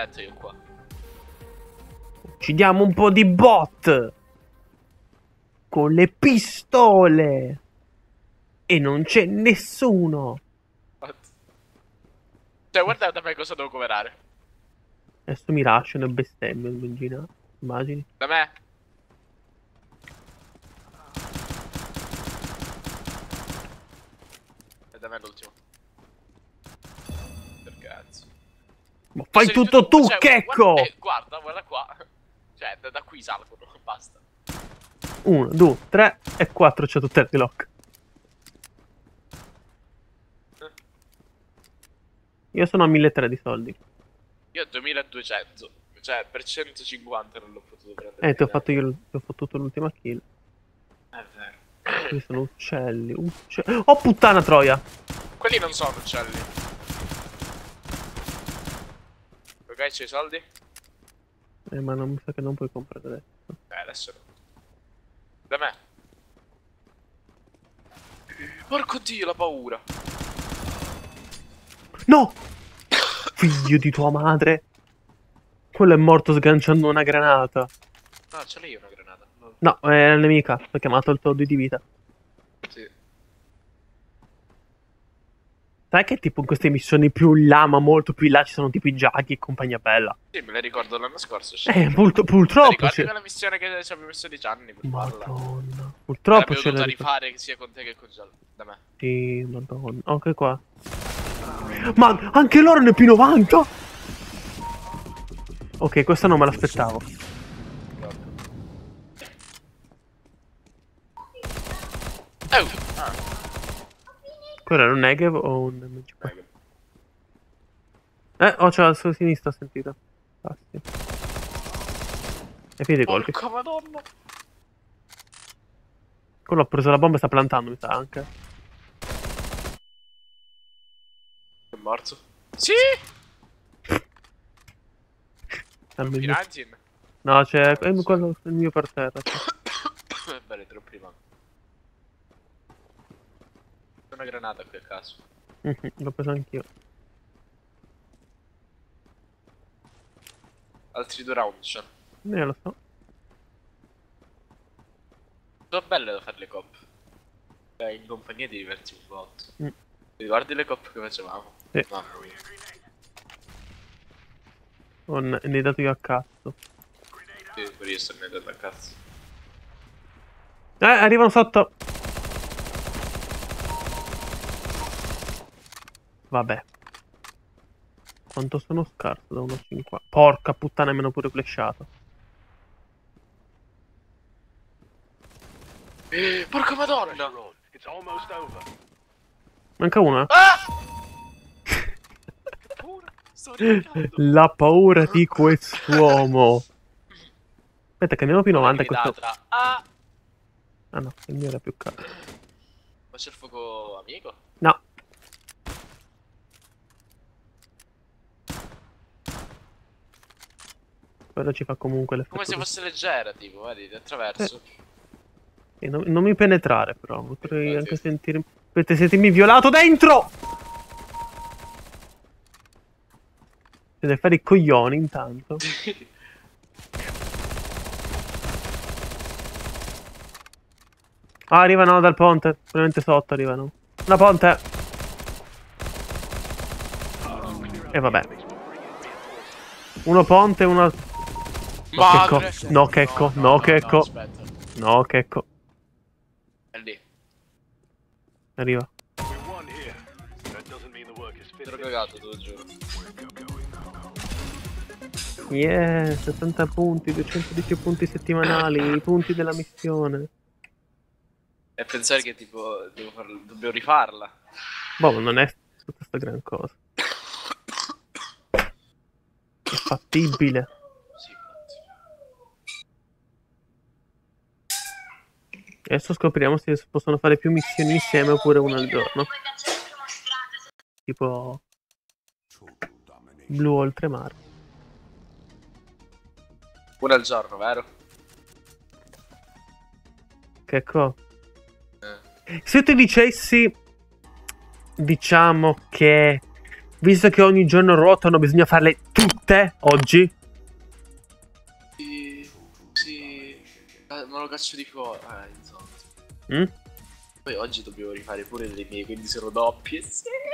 metto io qua. Uccidiamo un po' di bot con le pistole e non c'è nessuno. Cioè, guarda da me cosa devo coverare. Adesso mi lasciano e bestemmio, immagini. Da me? E da me l'ultimo. Per cazzo. Ma fai tutto tu, cioè, Checco! Guarda qua. Cioè, da qui salgono, basta. 1, 2, 3 e 4 c'è tutte le lock. Io sono a 1300 di soldi. Io ho 2200. Cioè, per 150 non l'ho potuto prendere. Ti ho fottuto l'ultima kill. È vero. Qui sono uccelli. Oh puttana troia! Quelli non sono uccelli. Ok, c'hai i soldi? Ma non mi sa che non puoi comprare adesso. Adesso no. Da me. Porco dio, la paura. No! Figlio di tua madre! Quello è morto sganciando una granata. No, ce l'hai io una granata. No, è la nemica, perché mi ha tolto 2 di vita. Sì. Sai che tipo in queste missioni più in là, ma molto più in là, ci sono tipo i Jackie e compagnia bella? Sì, me le ricordo l'anno scorso. Purtroppo ricordi quella missione che ci abbiamo messo 10 anni per farla? Madonna. Purtroppo ce l'ho rifare sia con te che con Giallo. Da me. Sì, madonna. Anche qua. Ma anche loro ne P90? Ok, questa non me l'aspettavo. Quello era un Negev o un MG? C'è la sua sinistra, ho sentito. Passi. E piedi colpi. Porca madonna. Quello ha preso la bomba e sta plantando, mi sa anche. È morto. Sì! No, c'è quello il mio per terra. Bene, troppo prima. C'è una granata qui a caso. L'ho preso anch'io. Altri 2 round c'è. Lo so. Sono belle da fare le coppe. In compagnia ti diverti un botto. Ti ricordi le coppe che facevamo? Sì. Mamma mia. Ne hai dato io a cazzo. Sì, pure io sono andato a cazzo. Arrivano sotto. Vabbè. Quanto sono scarso da 1,50. Porca puttana, mi hanno pure flashato. Porca madonna! Manca uno, Ah! La paura di quest'uomo. Aspetta, che andiamo più 90 questo. Ah no, il mio era più caro. Ma c'è il fuoco amico? No. Quello ci fa comunque l'effetto. Come se fosse leggera, tipo, vedi, di attraverso. Non mi penetrare, però. Potrei anche sentirmi. Potete sentirmi violato dentro! Deve fare i coglioni intanto. Arrivano dal ponte. Probabilmente sotto arrivano. Da ponte. E vabbè. Uno ponte, uno... No, Checco. No, Checco. No, Checco. È lì. Arriva. T'ho cagato, te lo giuro. Yeah, 70 punti, 210 punti settimanali, i punti della missione. E pensare che tipo dobbiamo rifarla. Boh, non è tutta sta gran cosa. È fattibile. Sì, Adesso scopriamo se si possono fare più missioni insieme oppure una al giorno. Tipo Blu oltremare. una al giorno, vero? Che se io ti dicessi, diciamo che Visto che ogni giorno ruotano, bisogna farle tutte oggi? Sì. Me lo caccio di fuori. Insomma. Mm? Poi oggi dobbiamo rifare pure le mie, quindi sono doppie. Sì.